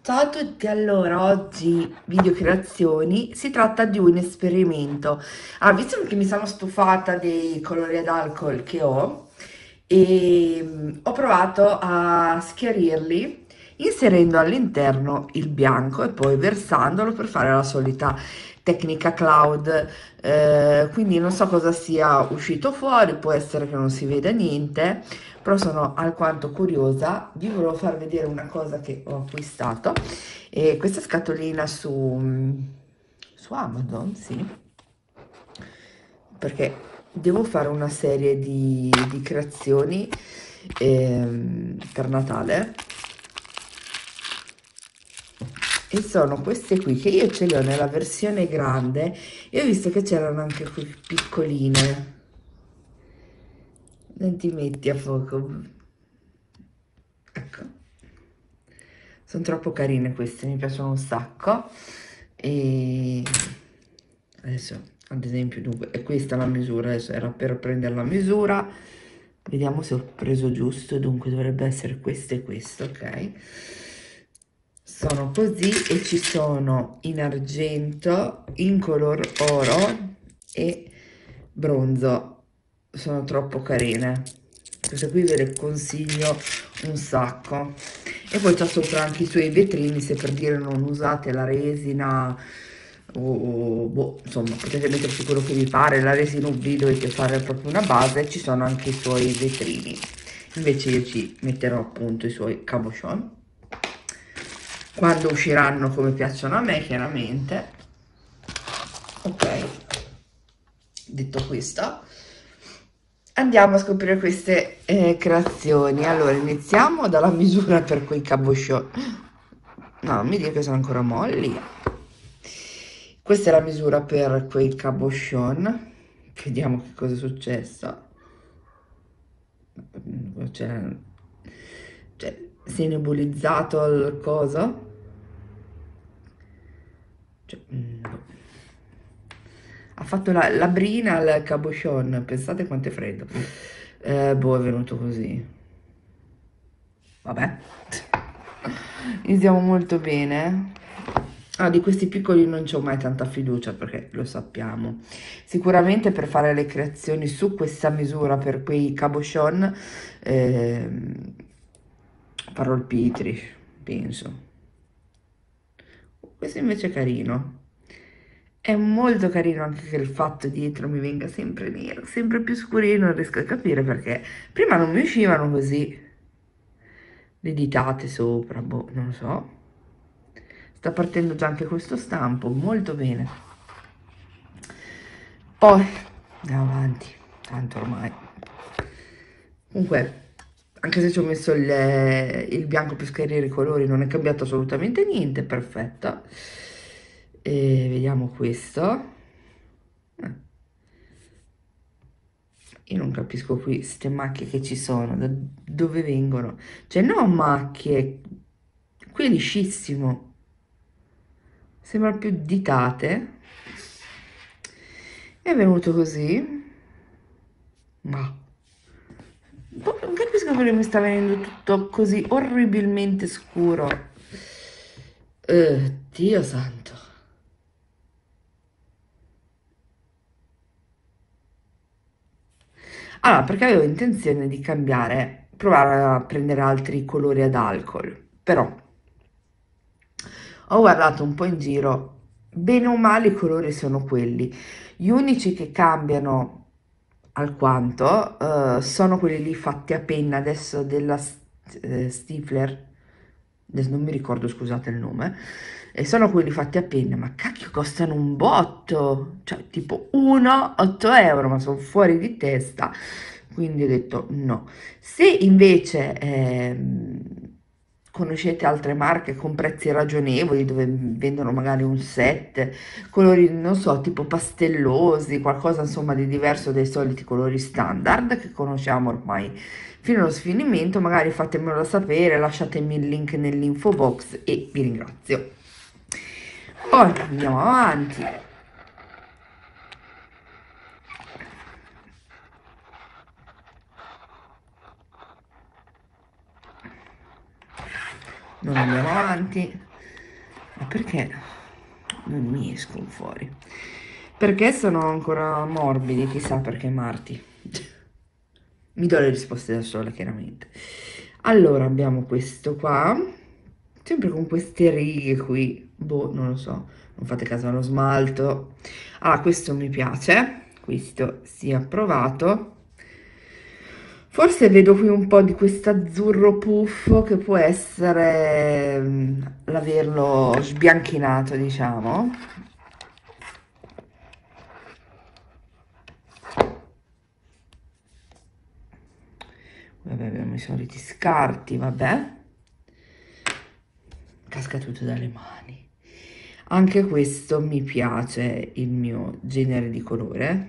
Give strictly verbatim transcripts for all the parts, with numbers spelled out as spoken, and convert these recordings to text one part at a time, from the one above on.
Ciao a tutti, allora oggi video creazioni, si tratta di un esperimento. Ah, visto che mi sono stufata dei colori ad alcol che ho, e mm, ho provato a schiarirli inserendo all'interno il bianco e poi versandolo per fare la solita tecnica cloud. Eh, quindi non so cosa sia uscito fuori, può essere che non si veda niente, però sono alquanto curiosa. Vi volevo far vedere una cosa che ho acquistato, e questa scatolina su, su Amazon, sì, perché devo fare una serie di, di creazioni ehm, per Natale, e sono queste qui che io ce le ho nella versione grande e ho visto che c'erano anche qui piccoline. Non ti metti a fuoco, ecco. Sono troppo carine queste, mi piacciono un sacco. E adesso, ad esempio, dunque, è questa la misura, adesso era per prendere la misura. Vediamo se ho preso giusto, dunque dovrebbe essere questo e questo, ok? Sono così e ci sono in argento, in color oro e bronzo. Sono troppo carine. Queste qui ve le consiglio un sacco. E poi c'ha sopra anche i suoi vetrini, se per dire non usate la resina o boh, insomma, potete metterci quello che vi pare, la resina U V dovete fare proprio una base, ci sono anche i suoi vetrini. Invece io ci metterò appunto i suoi cabochon quando usciranno, come piacciono a me, chiaramente. Ok, detto questo, andiamo a scoprire queste eh, creazioni. Allora, iniziamo dalla misura per quei cabochon. No, non mi dire che sono ancora molli. Questa è la misura per quei cabochon. Vediamo che cosa è successo. Cioè, cioè, si è nebulizzato il coso. Cioè, mm, boh. Ha fatto la, la brina al cabochon. Pensate quanto è freddo. Eh, boh, è venuto così. Vabbè. Iniziamo molto bene. Ah, di questi piccoli non c'ho mai tanta fiducia perché lo sappiamo. Sicuramente per fare le creazioni su questa misura per quei cabochon ehm, farò il Pitri, penso. Questo invece è carino. È molto carino anche che il fatto dietro mi venga sempre nero, sempre più scurino, non riesco a capire perché. Prima non mi uscivano così le ditate sopra, boh, non lo so. Sta partendo già anche questo stampo, molto bene. Poi andiamo avanti, tanto ormai. Comunque, anche se ci ho messo il, il bianco per schiarire i colori, non è cambiato assolutamente niente, perfetto. E vediamo questo. Eh, Io non capisco qui queste macchie che ci sono, da dove vengono. Cioè, non macchie, qui è liscissimo. Sembra più ditate. È venuto così, ma boh, non capisco perché mi sta venendo tutto così orribilmente scuro. Eh, Dio santo. Allora, perché avevo intenzione di cambiare, provare a prendere altri colori ad alcol, però ho guardato un po' in giro, bene o male i colori sono quelli. Gli unici che cambiano alquanto eh, sono quelli lì fatti a penna adesso della eh, Stifler, adesso non mi ricordo, scusate il nome, e sono quelli fatti a penna, ma cacchio costano un botto, cioè tipo uno, otto euro, ma sono fuori di testa, quindi ho detto no. Se invece ehm, conoscete altre marche con prezzi ragionevoli dove vendono magari un set, colori, non so, tipo pastellosi, qualcosa insomma di diverso dai soliti colori standard che conosciamo ormai fino allo sfinimento, magari fatemelo sapere, lasciatemi il link nell'info box e vi ringrazio. Poi andiamo avanti. Non andiamo avanti. Ma perché non mi escono fuori? Perché sono ancora morbidi, chissà perché Marti. Mi do le risposte da sola, chiaramente. Allora, abbiamo questo qua, sempre con queste righe qui, boh, non lo so, non fate caso allo smalto. Allora, questo mi piace, questo si è approvato. Forse vedo qui un po' di questo azzurro puffo che può essere mm, l'averlo sbianchinato, diciamo. Vabbè, abbiamo i soliti scarti, vabbè. Casca tutto dalle mani. Anche questo mi piace, il mio genere di colore.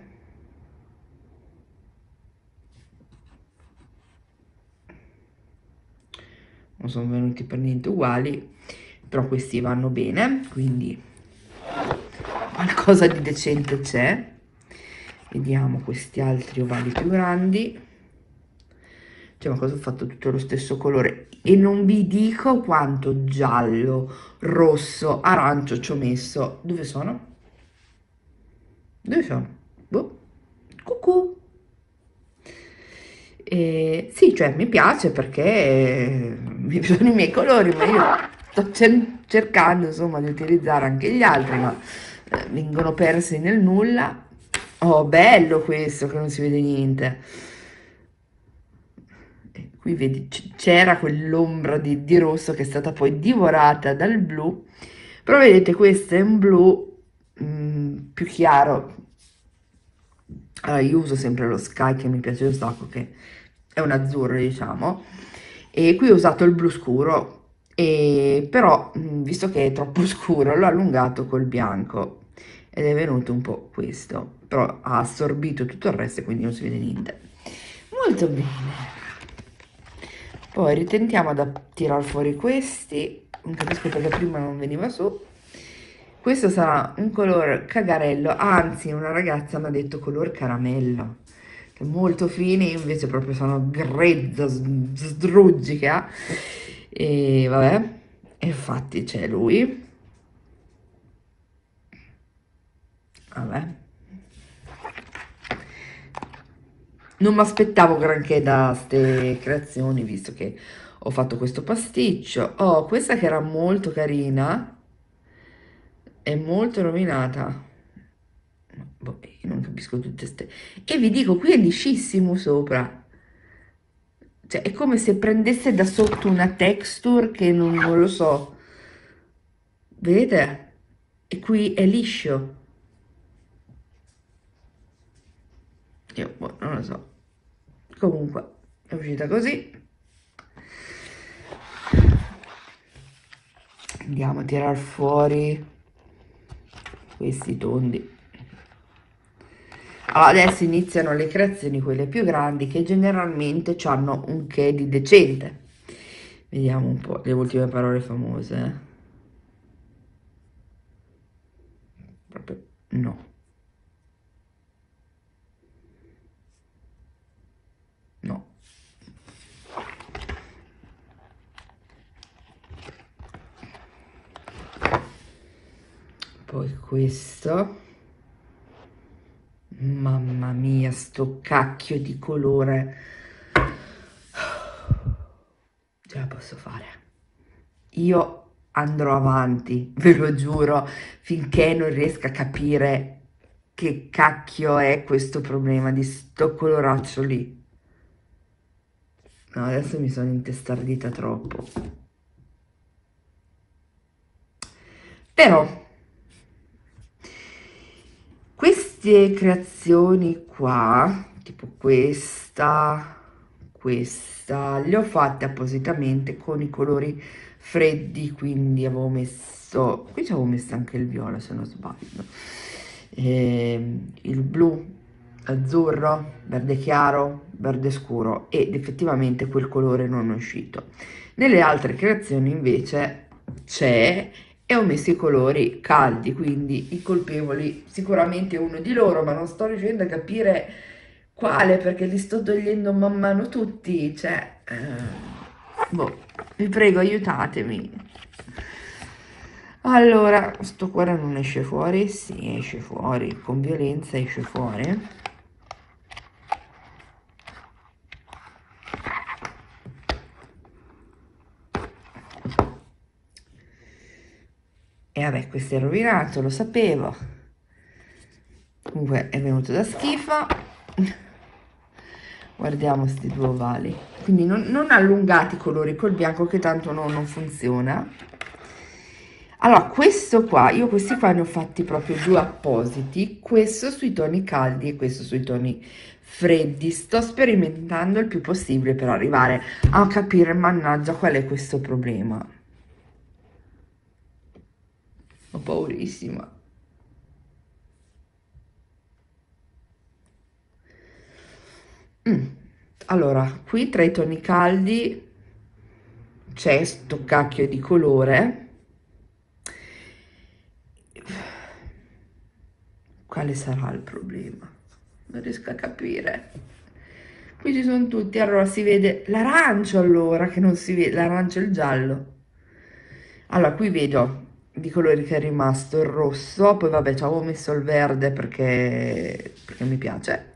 Non sono venuti per niente uguali, però questi vanno bene, quindi qualcosa di decente c'è. Vediamo questi altri ovali più grandi. Cioè, ma cosa ho fatto tutto lo stesso colore? E non vi dico quanto giallo, rosso, arancio ci ho messo. Dove sono? Dove sono? Boh. Cucù. E sì, cioè mi piace perché eh, mi sono i miei colori, ma io sto cer- cercando insomma di utilizzare anche gli altri, ma eh, vengono persi nel nulla. Oh, bello questo che non si vede niente. E qui vedi c- c'era quell'ombra di, di rosso che è stata poi divorata dal blu, però vedete questo è un blu mm, più chiaro. Allora, io uso sempre lo Sky che mi piace un sacco, che è un azzurro, diciamo, e qui ho usato il blu scuro, e però, mh, visto che è troppo scuro, l'ho allungato col bianco ed è venuto un po' questo, però ha assorbito tutto il resto e quindi non si vede niente. Molto bene. Poi ritentiamo da tirar fuori questi, non capisco perché prima non veniva su. Questo sarà un color cagarello, anzi una ragazza mi ha detto color caramello, che è molto fini, invece proprio sono grezzo, s- sdruggica. E vabbè, e infatti c'è lui, vabbè. Non mi aspettavo granché da ste creazioni, visto che ho fatto questo pasticcio. Oh, questa che era molto carina, è molto rovinata. Boh, io non capisco tutte ste... E vi dico, qui è liscissimo sopra. Cioè, è come se prendesse da sotto una texture che non, non lo so. Vedete? E qui è liscio. Io, boh, non lo so. Comunque, è uscita così. Andiamo a tirar fuori questi tondi. Allora, adesso iniziano le creazioni, quelle più grandi, che generalmente hanno un che di decente. Vediamo un po' le ultime parole famose. eh. Proprio no. No. Poi questo. Mamma mia, sto cacchio di colore. Ce la posso fare. Io andrò avanti, ve lo giuro, finché non riesco a capire che cacchio è questo problema di sto coloraccio lì. No, adesso mi sono intestardita troppo. Però queste creazioni qua, tipo questa, questa, le ho fatte appositamente con i colori freddi, quindi avevo messo, qui ci avevo messo anche il viola se non sbaglio, ehm, il blu, azzurro, verde chiaro, verde scuro ed effettivamente quel colore non è uscito. Nelle altre creazioni invece c'è e ho messo i colori caldi, quindi i colpevoli sicuramente uno di loro, ma non sto riuscendo a capire quale perché li sto togliendo man mano tutti, cioè, eh, boh, vi prego aiutatemi. Allora, sto cuore non esce fuori? Sì, esce fuori, con violenza esce fuori. E vabbè, questo è rovinato, lo sapevo. Comunque è venuto da schifo. Guardiamo sti due ovali. Quindi non, non allungate i colori col bianco che tanto no, non funziona. Allora, questo qua, io questi qua ne ho fatti proprio due appositi, questo sui toni caldi e questo sui toni freddi. Sto sperimentando il più possibile per arrivare a capire, mannaggia, qual è questo problema. Ho paurissima. Mm. Allora, qui tra i toni caldi c'è sto cacchio di colore. Quale sarà il problema? Non riesco a capire. Qui ci sono tutti, allora si vede l'arancio, allora che non si vede, l'arancio e il giallo. Allora, qui vedo di colori che è rimasto il rosso, poi vabbè ci avevo messo il verde perché, perché mi piace,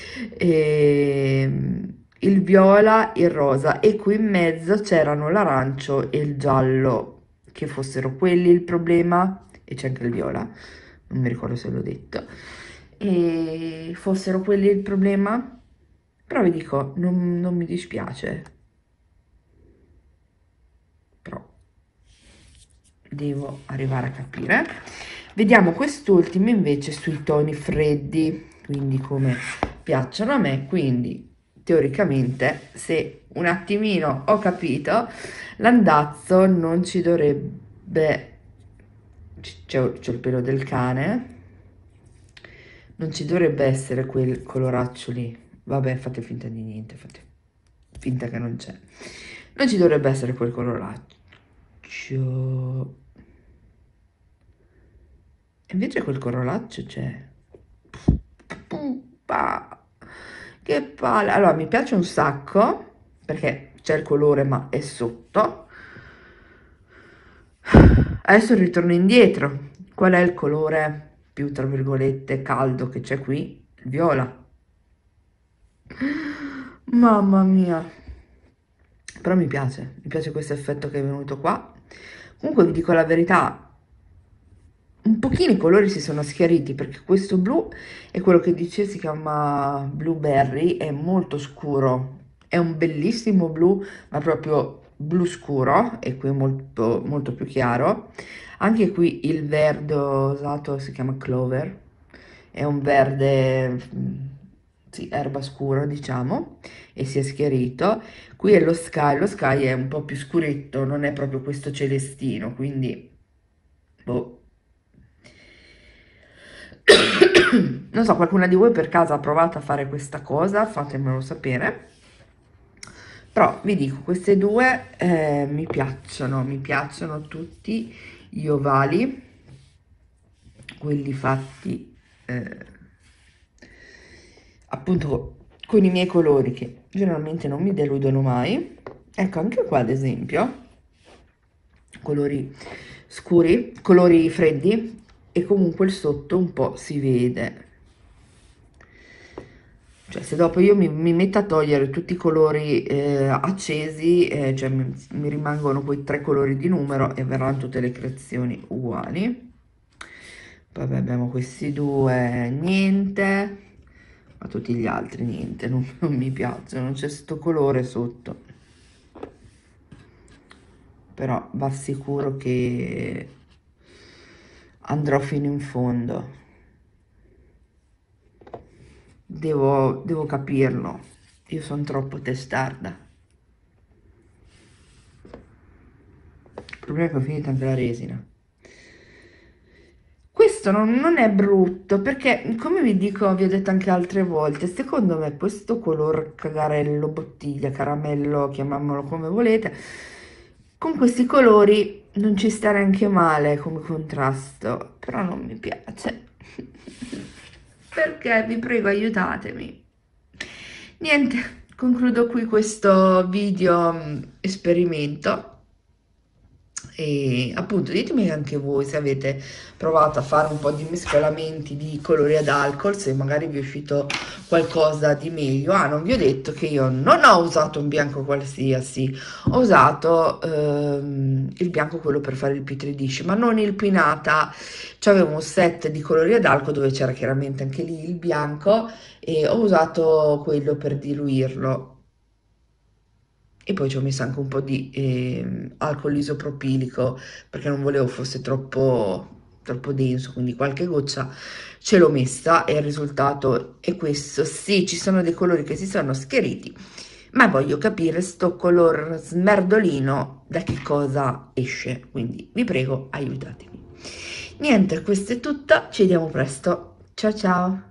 e il viola, il rosa, e qui in mezzo c'erano l'arancio e il giallo, che fossero quelli il problema, e c'è anche il viola, non mi ricordo se l'ho detto, e fossero quelli il problema, però vi dico, non, non mi dispiace, però devo arrivare a capire. Vediamo quest'ultimo invece sui toni freddi, quindi come piacciono a me, quindi teoricamente se un attimino ho capito, l'andazzo non ci dovrebbe, c'è il pelo del cane, non ci dovrebbe essere quel coloraccio lì, vabbè fate finta di niente, fate finta che non c'è, non ci dovrebbe essere quel coloraccio. Invece quel corolaccio c'è. Puppa, che palle. Allora, mi piace un sacco, perché c'è il colore, ma è sotto. Adesso ritorno indietro. Qual è il colore più, tra virgolette, caldo che c'è qui? Il viola. Mamma mia. Però mi piace, mi piace questo effetto che è venuto qua. Comunque vi dico la verità, un pochino i colori si sono schiariti perché questo blu è quello che dice si chiama blueberry, è molto scuro, è un bellissimo blu, ma proprio blu scuro, e qui è molto, molto più chiaro. Anche qui il verde usato si chiama clover, è un verde, mm, sì, erba scuro diciamo, e si è schiarito. Qui è lo sky, lo sky è un po' più scuretto, non è proprio questo celestino, quindi boh. Non so, qualcuna di voi per caso ha provato a fare questa cosa? Fatemelo sapere. Però vi dico, queste due eh, mi piacciono, mi piacciono tutti gli ovali, quelli fatti eh, appunto con i miei colori che generalmente non mi deludono mai. Ecco, anche qua ad esempio, colori scuri, colori freddi, e comunque il sotto un po' si vede. Cioè, se dopo io mi, mi metto a togliere tutti i colori eh, accesi, eh, cioè mi, mi rimangono quei tre colori di numero e verranno tutte le creazioni uguali. Poi vabbè, abbiamo questi due, niente, ma tutti gli altri niente, non, non mi piacciono, non c'è sto colore sotto. Però va sicuro che andrò fino in fondo. Devo, devo capirlo. Io sono troppo testarda. Il problema è che ho finito anche la resina. Questo non, non è brutto perché, come vi dico, vi ho detto anche altre volte, secondo me questo color cagarello, bottiglia, caramello, chiamiamolo come volete, con questi colori non ci sta neanche male come contrasto, però non mi piace. Perché? Vi prego, aiutatemi. Niente, concludo qui questo video mm, esperimento E appunto ditemi anche voi se avete provato a fare un po' di mescolamenti di colori ad alcol, se magari vi è uscito qualcosa di meglio. Ah, non vi ho detto che io non ho usato un bianco qualsiasi, ho usato ehm, il bianco quello per fare il Petri dish, ma non il pinata. C'avevo un set di colori ad alcol dove c'era chiaramente anche lì il bianco e ho usato quello per diluirlo. E poi ci ho messo anche un po' di ehm, alcol isopropilico perché non volevo fosse troppo, troppo denso, quindi qualche goccia ce l'ho messa e il risultato è questo. Sì, ci sono dei colori che si sono schieriti, ma voglio capire sto color smerdolino da che cosa esce, quindi vi prego aiutatemi. Niente, questo è tutto, ci vediamo presto. Ciao ciao!